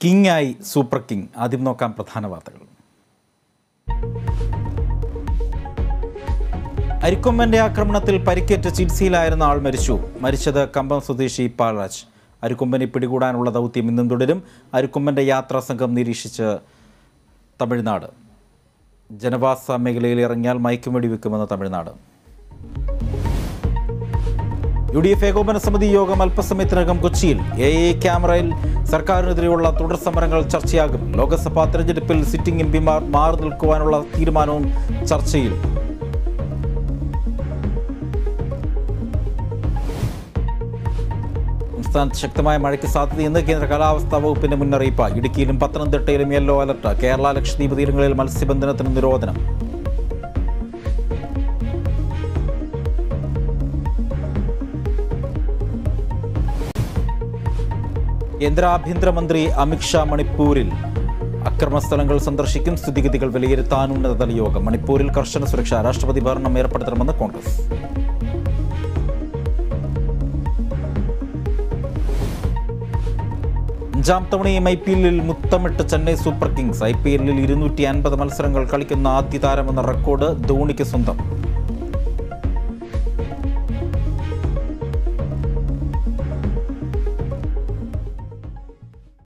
കിങ്ങായി super king. ആദ്യം നോക്കാം പ്രധാന വാർത്തകൾ. അരിക്കൊമ്പന്റെ ആക്രമണത്തിൽ പരിക്കേറ്റ് ചികിത്സയിലായിരുന്ന ആൾ മരിച്ചു. മരിച്ചത് കമ്പം സ്വദേശി പാൽരാജ്. അരിക്കൊമ്പനെ പിടികൂടാനുള്ള ദൗത്യം ഇന്നും തുടരും. അരിക്കൊമ്പന്റെ യാത്രാ സംഘം നിരീക്ഷിച്ച് തമിഴ്നാട്. ജനവാസ മേഖലയിൽ ഇറങ്ങിയാൽ മയക്കുവെടി വെക്കുമെന്ന് തമിഴ്നാട്. UDF ഏകോപന സമിതി യോഗം അല്പസമയത്തിനകം കൊച്ചിയിൽ. AI ക്യാമറയിൽ സർക്കാരിനെതിരെയുള്ള തുടർ സമരങ്ങൾ ചർച്ചയാകും. ലോക്സഭാ തെരഞ്ഞെടുപ്പിൽ സിറ്റിംഗ് MP മാർ മാറി നിൽക്കുവാനുള്ള തീരുമാനവും ചർച്ചയിൽ. സംസ്ഥാനത്ത് ശക്തമായ മഴയ്ക്ക് സാധ്യതയെന്ന് കേന്ദ്ര കാലാവസ്ഥാ വകുപ്പിന്റെ മുന്നറിയിപ്പ്. ഇടുക്കിയിലും പത്തനംതിട്ടയിലും യെല്ലോ അലർട്ട്. കേരള ലക്ഷദ്വീപ് തീരങ്ങളിൽ മത്സ്യബന്ധനത്തിന് നിരോധനം. കേന്ദ്ര ആഭ്യന്തരമന്ത്രി അമിത്ഷാ മണിപ്പൂരിൽ. അക്രമസ്ഥലങ്ങൾ സന്ദർശിക്കും. സ്ഥിതിഗതികൾ വിലയിരുത്താൻ ഉന്നതതല യോഗം. മണിപ്പൂരിൽ കർശന സുരക്ഷ. രാഷ്ട്രപതി ഭരണം ഏർപ്പെടുത്തണമെന്ന് കോൺഗ്രസ്. അഞ്ചാം തവണയും IPL-ൽ മുത്തമിട്ട് ചെന്നൈ സൂപ്പർ കിങ്സ്. IPL-ൽ 250 മത്സരങ്ങൾ കളിക്കുന്ന ആദ്യ താരമെന്ന റെക്കോർഡ് ധോണിക്ക് സ്വന്തം.